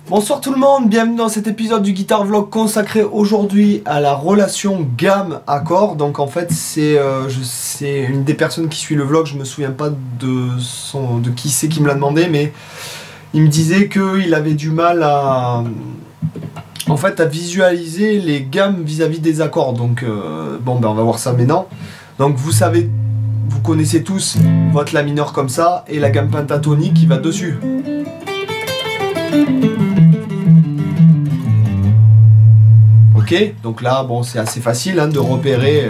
Bonsoir tout le monde, bienvenue dans cet épisode du Guitar Vlog consacré aujourd'hui à la relation gamme-accord. Donc en fait c'est une des personnes qui suit le vlog, je me souviens pas de qui c'est qui me l'a demandé, mais il me disait qu'il avait du mal à visualiser les gammes vis-à-vis des accords. Donc bon ben on va voir ça maintenant. Donc vous savez, vous connaissez tous votre La mineur comme ça et la gamme pentatonique qui va dessus. Ok, donc là, bon, c'est assez facile hein, de repérer.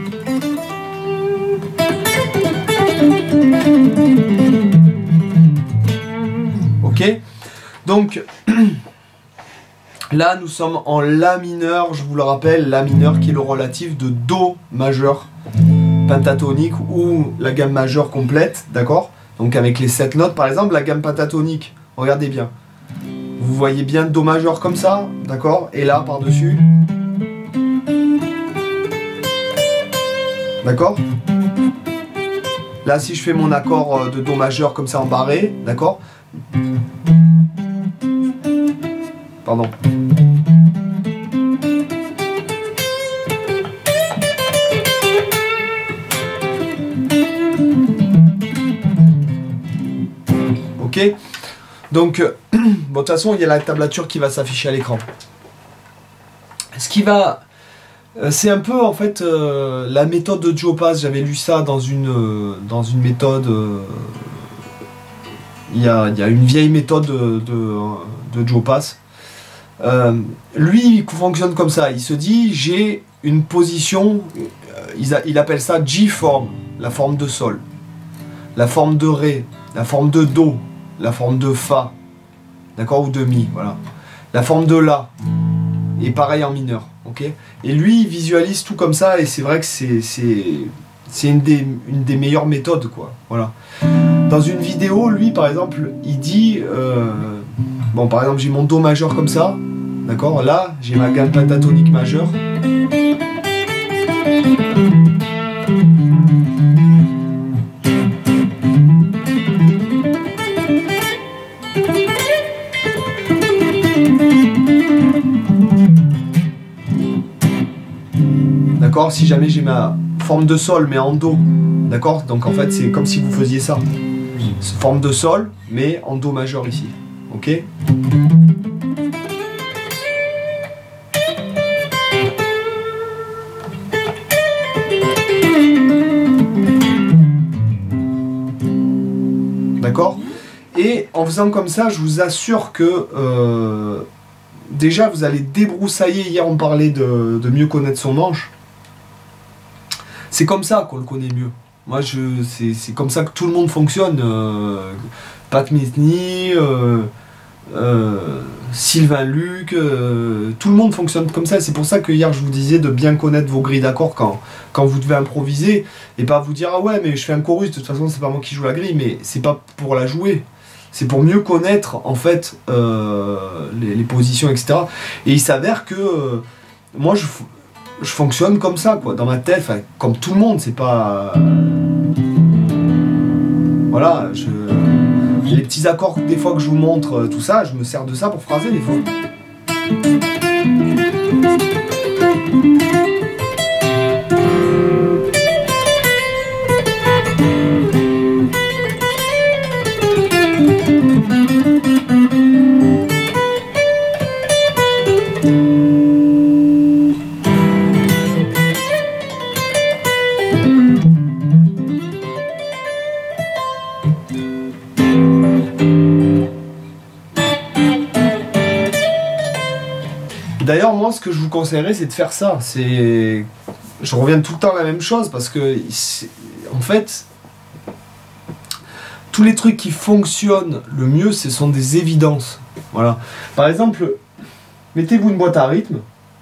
Ok, donc là, nous sommes en La mineur, je vous le rappelle, La mineur qui est le relatif de Do majeur pentatonique ou la gamme majeure complète, d'accord? Donc avec les 7 notes, par exemple, la gamme pentatonique, regardez bien. Vous voyez bien Do majeur comme ça, d'accord? Et là, par-dessus. D'accord? Là, si je fais mon accord de Do majeur comme ça en barré, d'accord? Pardon. Ok? Donc, bon, de toute façon, il y a la tablature qui va s'afficher à l'écran. Ce qui va... c'est un peu, en fait, la méthode de Joe Pass. J'avais lu ça dans une méthode... il y a une vieille méthode de Joe Pass. Lui, il fonctionne comme ça. Il se dit, j'ai une position... il appelle ça G-form, la forme de Sol. La forme de Ré, la forme de Do, la forme de Fa, d'accord, ou de Mi, voilà. La forme de La, et pareil en mineur, ok. Et lui, il visualise tout comme ça, et c'est vrai que c'est une des meilleures méthodes, quoi, voilà. Dans une vidéo, lui, par exemple, il dit, bon, par exemple, j'ai mon Do majeur comme ça, d'accord, là, j'ai ma gamme pentatonique majeure. D'accord, si jamais j'ai ma forme de Sol mais en Do, d'accord, donc en fait c'est comme si vous faisiez ça, forme de Sol mais en Do majeur ici, ok. D'accord. Et en faisant comme ça, je vous assure que déjà vous allez débroussailler. Hier on parlait de mieux connaître son manche. C'est comme ça qu'on le connaît mieux. Moi, c'est comme ça que tout le monde fonctionne. Pat Metheny, Sylvain Luc, tout le monde fonctionne comme ça. C'est pour ça que hier je vous disais de bien connaître vos grilles d'accords quand vous devez improviser. Et pas vous dire, ah ouais, mais je fais un chorus, de toute façon c'est pas moi qui joue la grille. Mais c'est pas pour la jouer. C'est pour mieux connaître en fait les positions, etc. Et il s'avère que moi je fonctionne comme ça, quoi, dans ma tête, comme tout le monde, c'est pas... Voilà, les petits accords, des fois que je vous montre tout ça, je me sers de ça pour phraser des fois. D'ailleurs, moi, ce que je vous conseillerais, c'est de faire ça. Je reviens tout le temps à la même chose parce que, en fait, tous les trucs qui fonctionnent le mieux, ce sont des évidences. Voilà. Par exemple, mettez-vous une boîte à rythme.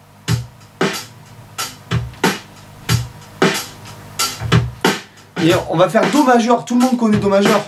Et on va faire Do majeur. Tout le monde connaît Do majeur.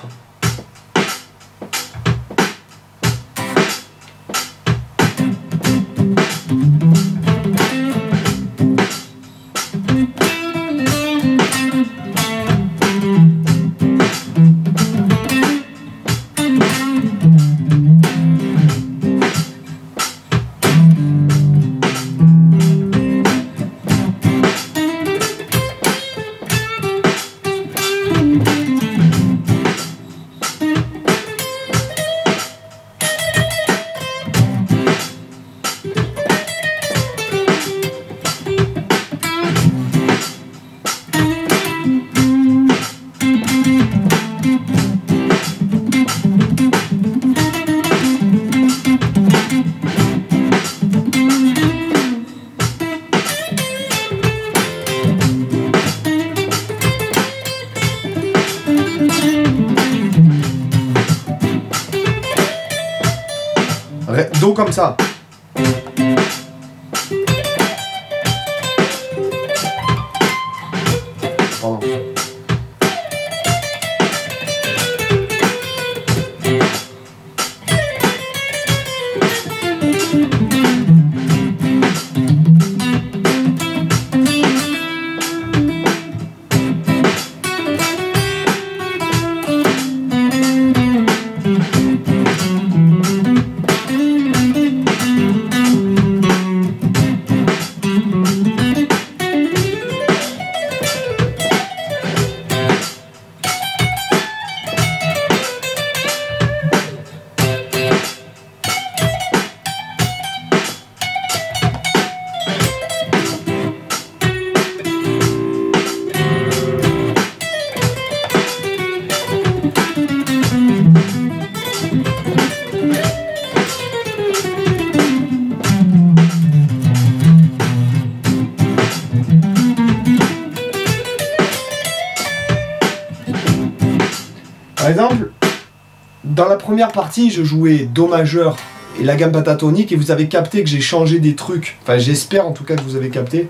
Do comme ça. Pardon. Par exemple, dans la première partie, je jouais Do majeur et la gamme pentatonique et vous avez capté que j'ai changé des trucs. Enfin, j'espère en tout cas que vous avez capté.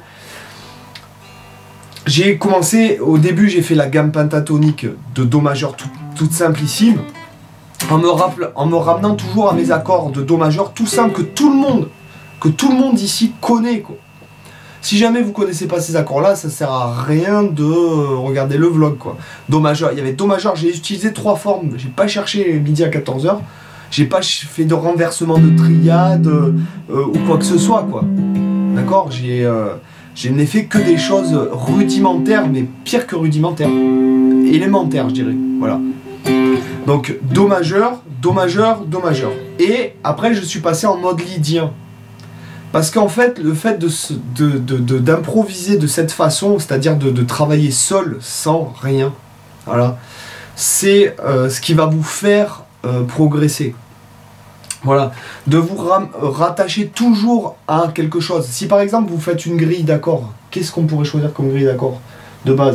J'ai commencé, au début, j'ai fait la gamme pentatonique de Do majeur toute simplissime, en me ramenant toujours à mes accords de Do majeur tout simple que tout le monde ici connaît, quoi. Si jamais vous connaissez pas ces accords-là, ça sert à rien de regarder le vlog, quoi. Do majeur, il y avait Do majeur, j'ai utilisé 3 formes, j'ai pas cherché midi à 14h, j'ai pas fait de renversement de triade ou quoi que ce soit, quoi. D'accord, je n'ai fait que des choses rudimentaires, mais pire que rudimentaires, élémentaires, je dirais, voilà. Donc Do majeur, Do majeur, Do majeur. Et après, je suis passé en mode lydien. Parce qu'en fait, le fait d'improviser de cette façon, c'est-à-dire de travailler seul, sans rien, voilà, c'est ce qui va vous faire progresser. Voilà, de vous rattacher toujours à quelque chose. Si par exemple vous faites une grille d'accords, qu'est-ce qu'on pourrait choisir comme grille d'accords de base?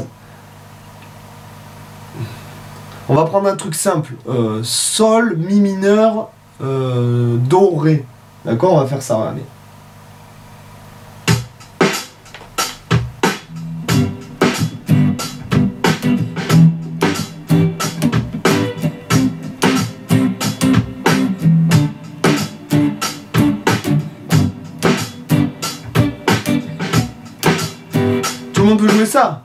On va prendre un truc simple, Sol, Mi mineur, Do, Ré. D'accord, on va faire ça, allez. Tout le monde peut jouer ça.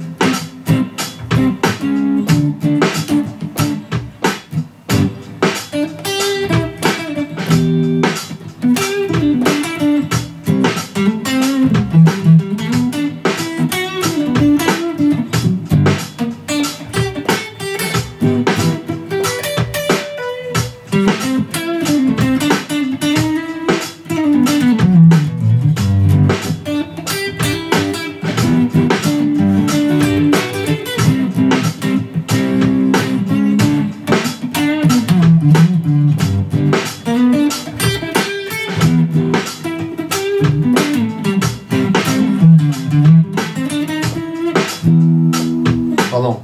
Pardon.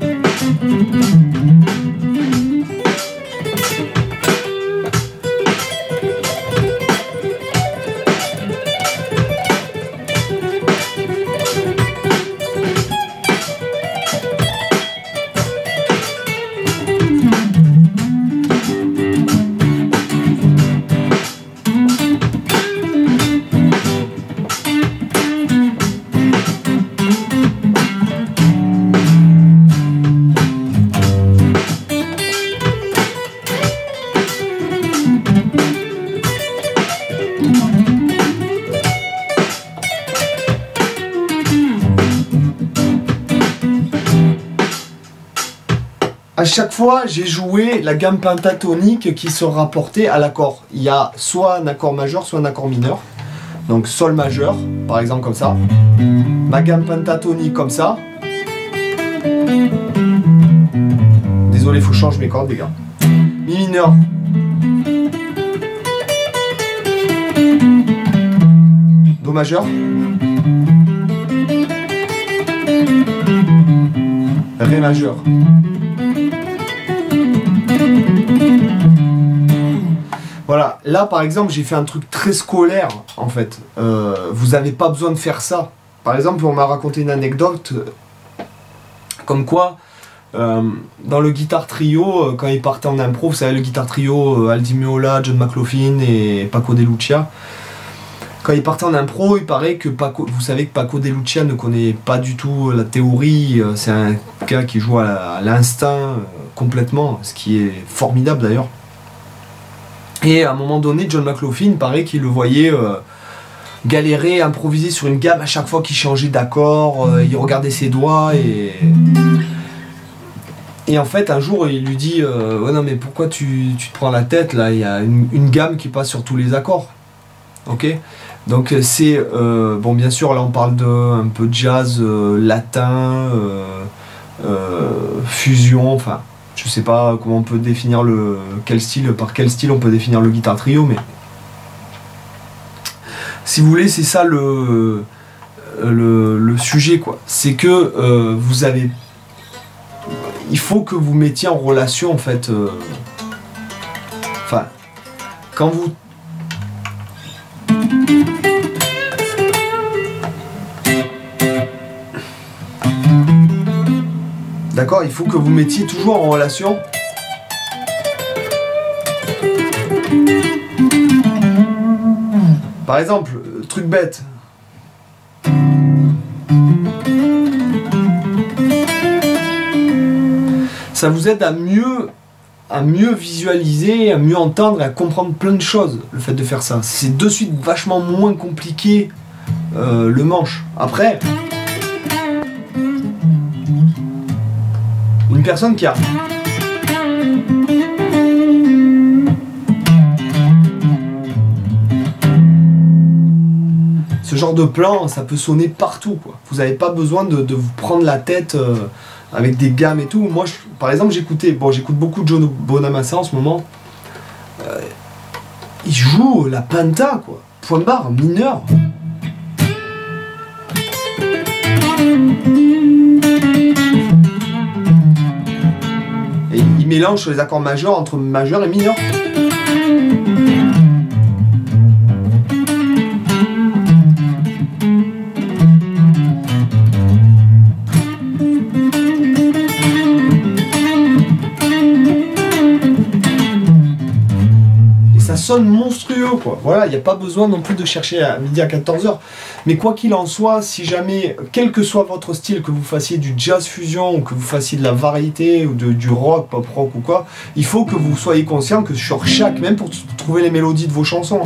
À chaque fois, j'ai joué la gamme pentatonique qui se rapportait à l'accord. Il y a soit un accord majeur, soit un accord mineur. Donc Sol majeur, par exemple comme ça. Ma gamme pentatonique comme ça. Désolé, il faut changer mes cordes, les gars. Mi mineur. Do majeur. Ré majeur. Voilà, là par exemple j'ai fait un truc très scolaire en fait. Vous n'avez pas besoin de faire ça. Par exemple on m'a raconté une anecdote comme quoi dans le guitar trio, quand ils partaient en impro, vous savez le guitar trio Aldi Meola, John McLaughlin et Paco De Lucia. Quand ils partaient en impro, il paraît que vous savez que Paco De Lucia ne connaît pas du tout la théorie, c'est un gars qui joue à l'instinct complètement, ce qui est formidable d'ailleurs. Et à un moment donné, John McLaughlin, paraît qu'il le voyait galérer, improviser sur une gamme à chaque fois qu'il changeait d'accord, il regardait ses doigts et en fait un jour il lui dit ouais, non mais pourquoi tu te prends la tête là, il y a une gamme qui passe sur tous les accords. Ok, donc c'est bon bien sûr là on parle de un peu de jazz latin, fusion, enfin je sais pas comment on peut définir par quel style on peut définir le guitar trio, mais si vous voulez c'est ça le sujet quoi. C'est que vous avez, il faut que vous mettiez en relation en fait, enfin quand vous d'accord, il faut que vous mettiez toujours en relation. Par exemple, truc bête. Ça vous aide à mieux visualiser, à mieux entendre et à comprendre plein de choses, le fait de faire ça. C'est de suite vachement moins compliqué le manche. Après, une personne qui a ce genre de plan, ça peut sonner partout quoi. Vous n'avez pas besoin de vous prendre la tête avec des gammes et tout. Moi, par exemple, j'écoute beaucoup de Joe Bonamassa en ce moment. Il joue la penta quoi, point barre, mineur. Et il mélange les accords majeurs entre majeur et mineur. Sonne monstrueux quoi. Voilà, il n'y a pas besoin non plus de chercher à midi à 14h. Mais quoi qu'il en soit, si jamais, quel que soit votre style, que vous fassiez du jazz fusion ou que vous fassiez de la variété ou du rock, pop rock ou quoi, il faut que vous soyez conscient que sur chaque, même pour trouver les mélodies de vos chansons.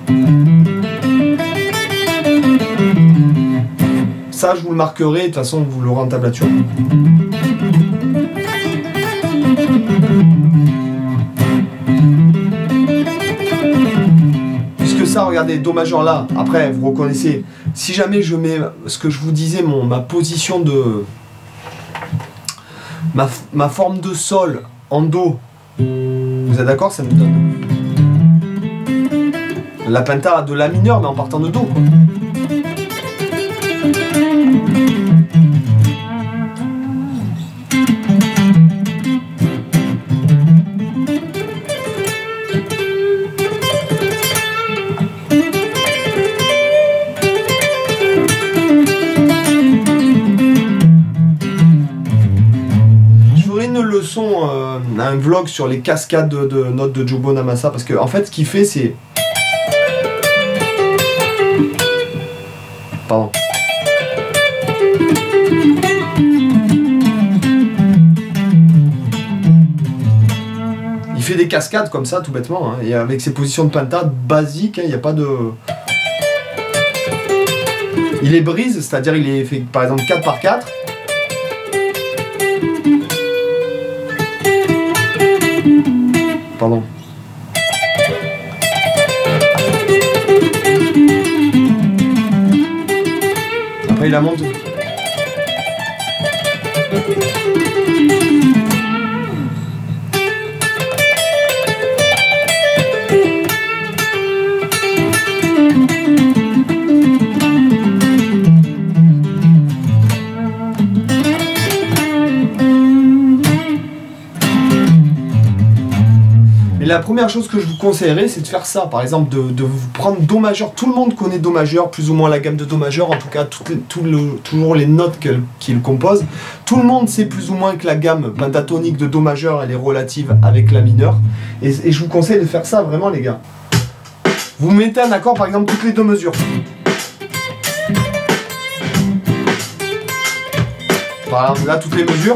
Ça, je vous le marquerai, de toute façon, vous l'aurez en tablature. Ça, regardez, Do majeur là, après vous reconnaissez, si jamais je mets ce que je vous disais, ma position de ma forme de sol en Do, vous êtes d'accord, ça me donne la penta de la mineur mais en partant de Do quoi. Un vlog sur les cascades de notes de Joe Bonamassa parce que en fait ce qu'il fait c'est pardon il fait des cascades comme ça tout bêtement hein, et avec ses positions de penta basiques il n'y a pas de il les brise, c'est à dire il est fait par exemple 4 par 4. Pardon. Après il la monte. Et la première chose que je vous conseillerais, c'est de faire ça. Par exemple, de vous prendre Do majeur. Tout le monde connaît Do majeur, plus ou moins la gamme de Do majeur, en tout cas, toujours les notes qu'il compose. Tout le monde sait plus ou moins que la gamme pentatonique de Do majeur, elle est relative avec la mineure. Et je vous conseille de faire ça, vraiment, les gars. Vous mettez un accord, par exemple, toutes les deux mesures. Par exemple, là, toutes les mesures.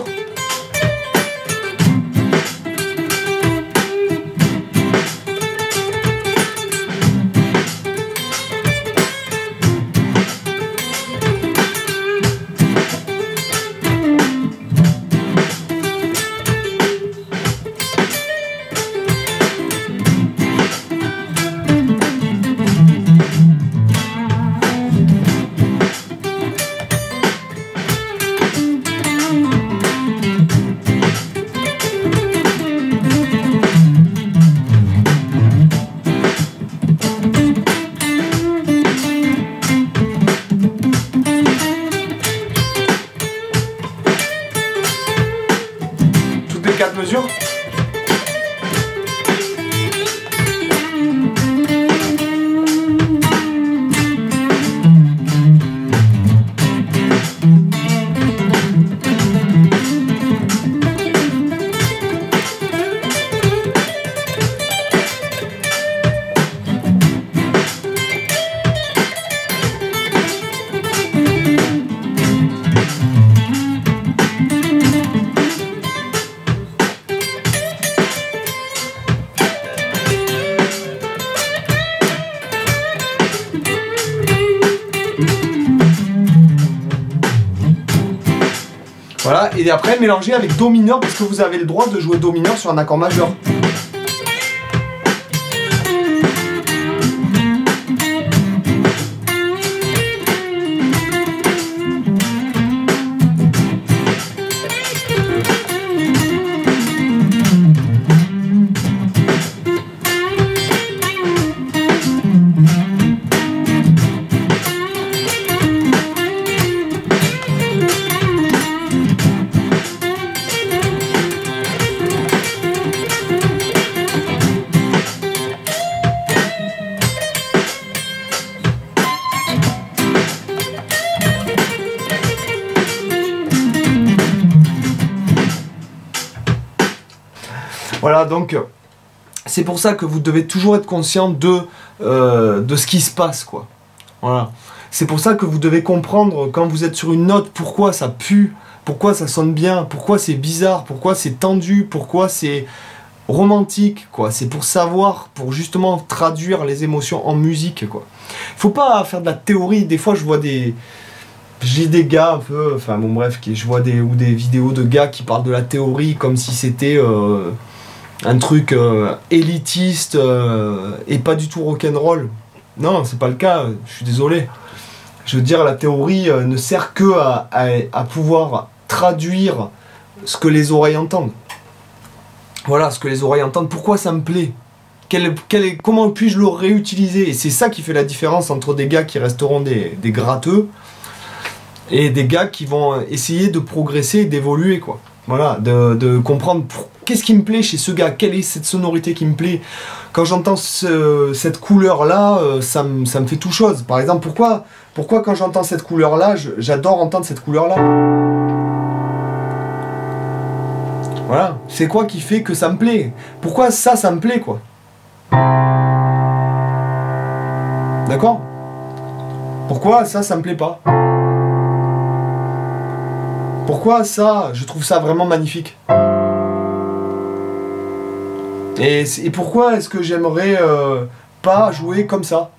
Quatre mesures. Voilà, et après mélanger avec Do mineur parce que vous avez le droit de jouer Do mineur sur un accord majeur. Voilà, donc c'est pour ça que vous devez toujours être conscient de ce qui se passe, quoi. Voilà. C'est pour ça que vous devez comprendre quand vous êtes sur une note pourquoi ça pue, pourquoi ça sonne bien, pourquoi c'est bizarre, pourquoi c'est tendu, pourquoi c'est romantique, quoi. C'est pour savoir, pour justement traduire les émotions en musique, quoi. Faut pas faire de la théorie. Des fois, je vois j'ai des gars un peu, enfin bon bref, je vois des vidéos de gars qui parlent de la théorie comme si c'était un truc élitiste et pas du tout rock'n'roll. Non, c'est pas le cas, je suis désolé. Je veux dire, la théorie ne sert que à pouvoir traduire ce que les oreilles entendent. Voilà, ce que les oreilles entendent. Pourquoi ça me plaît? Comment puis-je le réutiliser? Et c'est ça qui fait la différence entre des gars qui resteront des gratteux et des gars qui vont essayer de progresser et d'évoluer, quoi. Voilà, de comprendre qu'est-ce qui me plaît chez ce gars, quelle est cette sonorité qui me plaît. Quand j'entends cette couleur-là, ça me fait tout chose. Par exemple, pourquoi quand j'entends cette couleur-là, j'adore entendre cette couleur-là? Voilà, c'est quoi qui fait que ça me plaît? Pourquoi ça me plaît, quoi? D'accord? Pourquoi ça me plaît pas? Pourquoi ça, je trouve ça vraiment magnifique? Et pourquoi est-ce que j'aimerais pas jouer comme ça?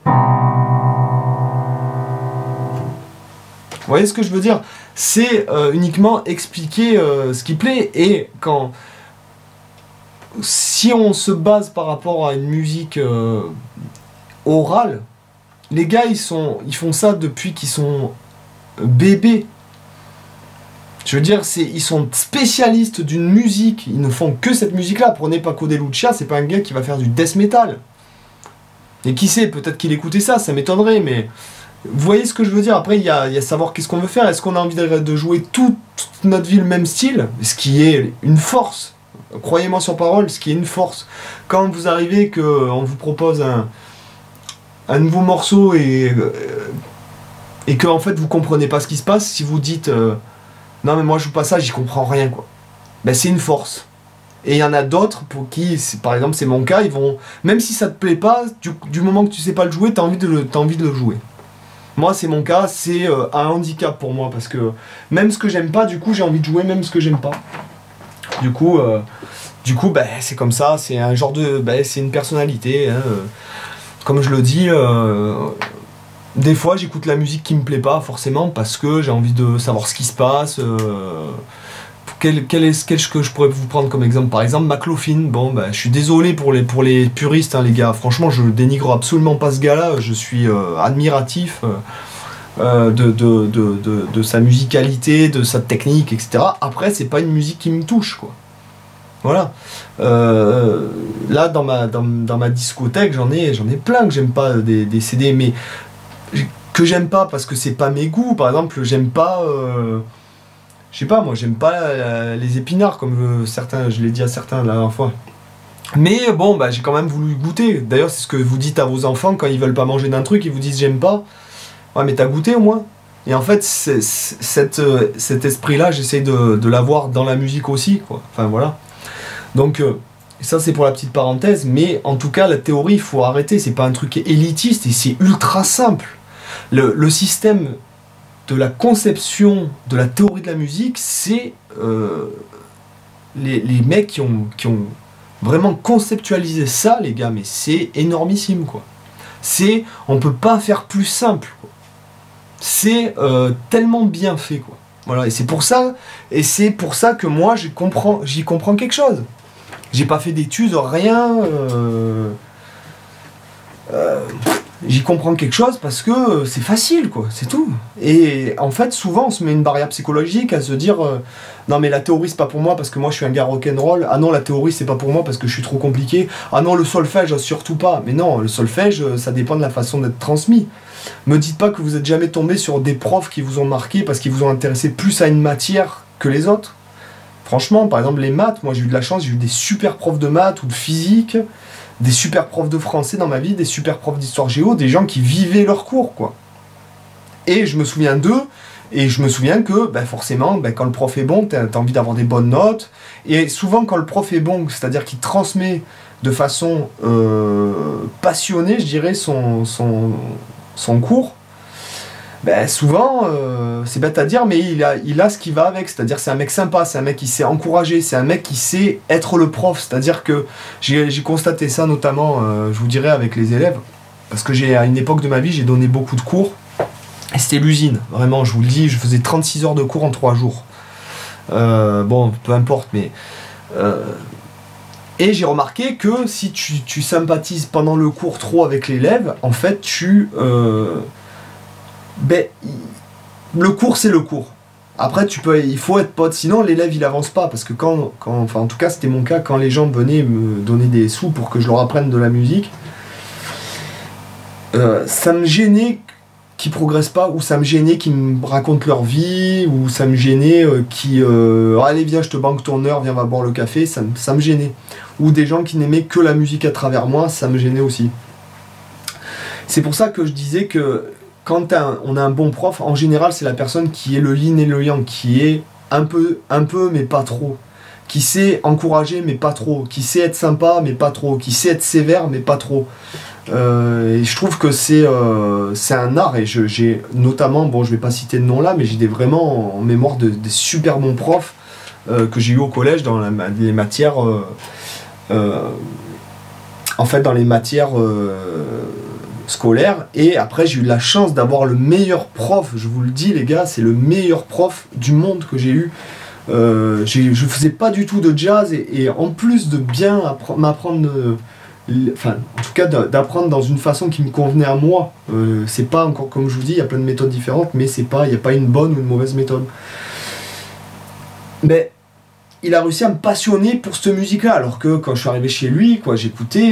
Vous voyez ce que je veux dire? C'est uniquement expliquer ce qui plaît. Et si on se base par rapport à une musique orale, les gars ils font ça depuis qu'ils sont bébés. Je veux dire, ils sont spécialistes d'une musique, ils ne font que cette musique-là. Prenez Paco de Lucia, c'est pas un gars qui va faire du death metal. Et qui sait, peut-être qu'il écoutait ça m'étonnerait, mais... Vous voyez ce que je veux dire? Après, il y a savoir qu'est-ce qu'on veut faire. Est-ce qu'on a envie de jouer toute notre vie le même style? Ce qui est une force. Croyez-moi sur parole, ce qui est une force. Quand vous arrivez, qu'on vous propose un nouveau morceau et que en fait vous comprenez pas ce qui se passe, si vous dites non mais moi je joue pas ça, j'y comprends rien quoi. Ben c'est une force. Et il y en a d'autres pour qui, par exemple c'est mon cas, ils vont, même si ça te plaît pas, du moment que tu sais pas le jouer, t'as envie de le jouer. Moi c'est mon cas, c'est un handicap pour moi parce que même ce que j'aime pas, du coup j'ai envie de jouer même ce que j'aime pas. Du coup ben, c'est comme ça, c'est un genre de, ben, c'est une personnalité. Hein, comme je le dis. Des fois j'écoute la musique qui me plaît pas forcément parce que j'ai envie de savoir ce qui se passe. Quel que je pourrais vous prendre comme exemple? Par exemple McLaughlin. Bon bah je suis désolé pour les puristes hein, les gars, franchement je dénigre absolument pas ce gars là, je suis admiratif de sa musicalité, de sa technique, etc. Après c'est pas une musique qui me touche quoi. Voilà. Là dans ma discothèque j'en ai plein que j'aime pas des CD, mais que j'aime pas parce que c'est pas mes goûts. Par exemple j'aime pas je sais pas, moi j'aime pas les épinards comme certains, je l'ai dit à certains la dernière fois. Mais bon bah j'ai quand même voulu goûter. D'ailleurs c'est ce que vous dites à vos enfants quand ils veulent pas manger d'un truc, ils vous disent j'aime pas. Ouais mais t'as goûté au moins. Et en fait cet esprit là j'essaie de l'avoir dans la musique aussi quoi. Enfin voilà. Donc ça c'est pour la petite parenthèse, mais en tout cas la théorie il faut arrêter, c'est pas un truc élitiste et c'est ultra simple. Le système de la conception de la théorie de la musique, c'est les mecs qui ont vraiment conceptualisé ça les gars, mais c'est énormissime quoi. On peut pas faire plus simple quoi. C'est tellement bien fait quoi. Voilà, et c'est pour ça que moi j'y comprends quelque chose. J'ai pas fait d'études, rien. J'y comprends quelque chose parce que c'est facile, quoi, c'est tout. Et en fait, souvent, on se met une barrière psychologique à se dire non, mais la théorie, c'est pas pour moi parce que moi je suis un gars rock'n'roll. Ah non, la théorie, c'est pas pour moi parce que je suis trop compliqué. Ah non, le solfège, surtout pas. Mais non, le solfège, ça dépend de la façon d'être transmis. Me dites pas que vous êtes jamais tombé sur des profs qui vous ont marqué parce qu'ils vous ont intéressé plus à une matière que les autres. Franchement, par exemple, les maths, moi j'ai eu de la chance, j'ai eu des super profs de maths ou de physique, des super profs de français dans ma vie, des super profs d'histoire géo, des gens qui vivaient leurs cours, quoi. Et je me souviens d'eux, et je me souviens que, ben forcément, ben quand le prof est bon, t'as envie d'avoir des bonnes notes, et souvent quand le prof est bon, c'est-à-dire qu'il transmet de façon passionnée, je dirais, son cours, ben souvent, c'est bête à dire, mais il a ce qui va avec, c'est-à-dire c'est un mec sympa, c'est un mec qui sait encourager, c'est un mec qui sait être le prof, c'est-à-dire que j'ai constaté ça notamment, je vous dirais, avec les élèves, parce que à une époque de ma vie, j'ai donné beaucoup de cours, et c'était l'usine, vraiment, je vous le dis, je faisais 36 heures de cours en 3 jours. Bon, peu importe, mais... et j'ai remarqué que si tu sympathises pendant le cours trop avec l'élève, en fait, ben, le cours c'est le cours. Après il faut être pote, sinon l'élève il avance pas, parce que enfin en tout cas c'était mon cas, quand les gens venaient me donner des sous pour que je leur apprenne de la musique, ça me gênait qu'ils progressent pas, ou ça me gênait qu'ils me racontent leur vie, ou ça me gênait allez viens je te banque ton heure, viens on va boire le café, ça me gênait. Ou des gens qui n'aimaient que la musique à travers moi, ça me gênait aussi. C'est pour ça que je disais que quand on a un bon prof, en général, c'est la personne qui est le yin et le yang, qui est un peu, mais pas trop, qui sait encourager, mais pas trop, qui sait être sympa, mais pas trop, qui sait être sévère, mais pas trop. Et je trouve que c'est un art, et j'ai notamment, bon, je vais pas citer de nom là, mais j'ai vraiment en mémoire des super bons profs que j'ai eu au collège dans les matières, en fait, dans les matières scolaire. Et après j'ai eu la chance d'avoir le meilleur prof, je vous le dis les gars, c'est le meilleur prof du monde que j'ai eu. Je faisais pas du tout de jazz, et en plus de bien m'apprendre, enfin en tout cas d'apprendre dans une façon qui me convenait à moi, c'est pas encore, comme je vous dis, il y a plein de méthodes différentes, mais il n'y a pas une bonne ou une mauvaise méthode. Mais il a réussi à me passionner pour cette musique-là, alors que quand je suis arrivé chez lui, quoi, j'écoutais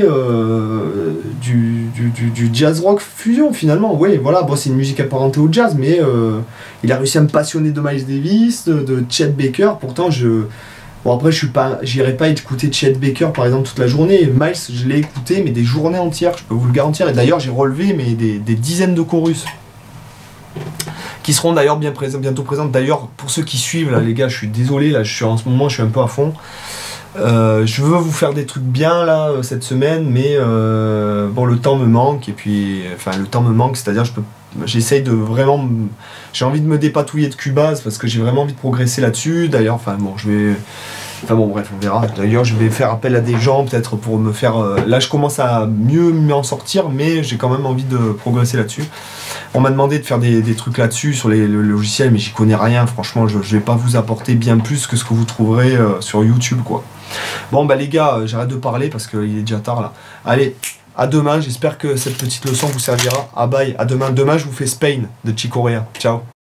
du jazz rock fusion finalement. Oui, voilà, bon, c'est une musique apparentée au jazz, mais il a réussi à me passionner de Miles Davis, de Chet Baker. Pourtant, Bon après j'irai pas écouter Chet Baker par exemple toute la journée. Miles je l'ai écouté mais des journées entières, je peux vous le garantir. Et d'ailleurs j'ai relevé mais des dizaines de chorus qui seront d'ailleurs bientôt présentes. D'ailleurs pour ceux qui suivent là les gars, je suis désolé là, en ce moment je suis un peu à fond. Je veux vous faire des trucs bien là cette semaine, mais bon le temps me manque et puis enfin le temps me manque, c'est-à-dire j'essaye de vraiment, j'ai envie de me dépatouiller de Cubase parce que j'ai vraiment envie de progresser là-dessus. D'ailleurs enfin bon bref on verra. D'ailleurs je vais faire appel à des gens peut-être pour me faire, là je commence à mieux m'en sortir mais j'ai quand même envie de progresser là-dessus. On m'a demandé de faire des trucs là-dessus sur le logiciel mais j'y connais rien, franchement je vais pas vous apporter bien plus que ce que vous trouverez sur YouTube quoi. Bon bah les gars, j'arrête de parler parce qu'il est déjà tard là. Allez, à demain, j'espère que cette petite leçon vous servira. Ah bye, à demain. Demain je vous fais Spain de Chick Corea. Ciao.